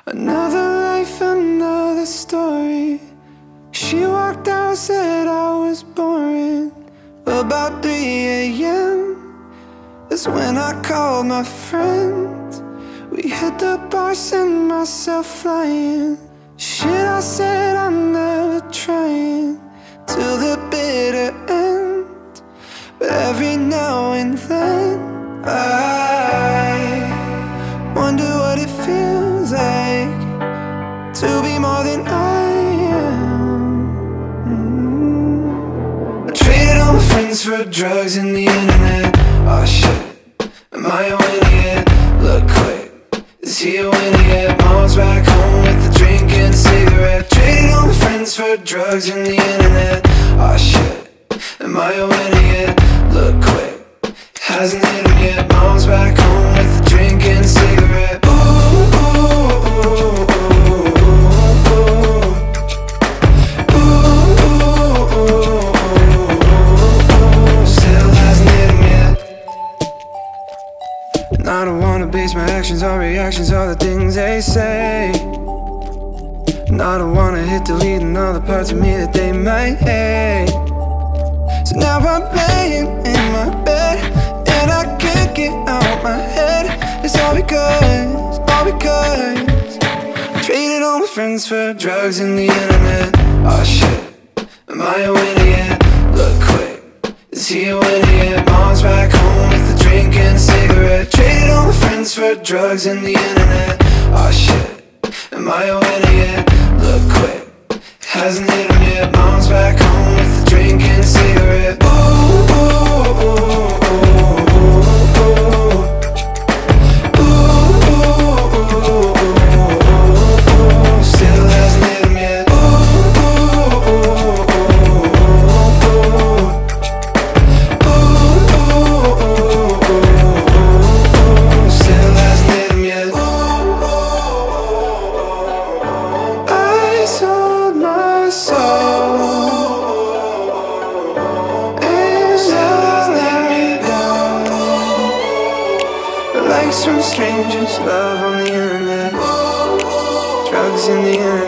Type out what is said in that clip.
Another life, another story. She walked out, said I was boring. About 3 a.m. is when I called my friends. We hit the bar, sent myself flying. Shit, I said I'm never trying till the bitter end. But every now and then I wonder what it feels like to be more than I am. I traded all my friends for drugs and the internet. Oh shit, am I a winner yet? Look quick, is he a winner yet? Mom's back home with a drink and a cigarette. Traded all my friends for drugs and the internet. Oh shit, am I a winner yet? Look quick, hasn't hit him yet. Mom's back home with a drink and a cigarette. Ooh, ooh, ooh, ooh, ooh. Ooh, ooh, ooh, ooh. Still hasn't hit him yet. And I don't wanna base my actions on reactions, all the things they say. And I don't wanna hit delete on all the parts of me that they might hate. So now I'm laying in my bed and I can't get out my head. It's all because I traded all my friends for drugs and the internet. Oh shit, am I a winner yet? Look quick, is he a winner yet? Mom's back home with a drink and a cigarette. Traded all my friends for drugs and the internet. Oh shit, am I a winner yet? Look quick, hasn't hit him yet. Mom's back home with a drink and a cigarette. Ooh, ooh, ooh, ooh, ooh, ooh. Ooh, ooh, ooh, ooh, ooh. Still hasn't hit him yet. Ooh, ooh, ooh, ooh, ooh. Ooh, ooh, ooh, ooh. Still hasn't hit him yet. I sold my soul and I'll let me down. Likes from strangers, love on the internet, drugs in the internet.